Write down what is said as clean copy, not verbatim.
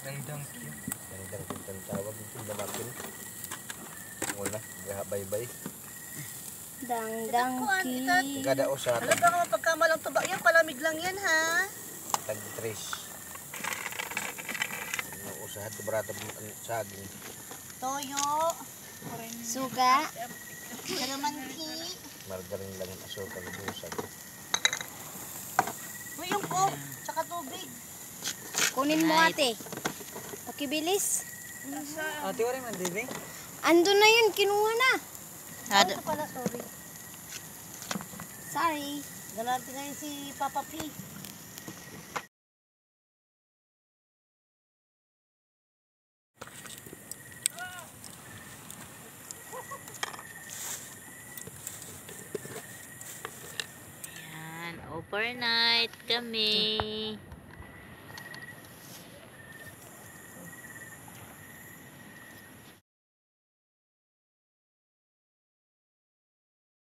Dangdangki. Dangdangki ang tawag ito lamakin. Wala, gahabay-bay. Dangdangki. Kada usa Alam ba nga pagkamalang tuba yan, palamig lang yan ha. tag-tres. Usahat ko barata saging. Toyo. Suga. Kalamansi. Margarin lang ang asukal busag. Uy, yung coke, tsaka tubig. Kunin mo ate. Pakibilis. Ate, wala man, Dibing? Ando na yun, kinuha na. Ano pala, sorry. Sorry. Galante na yun si Papa P. Overnight kami.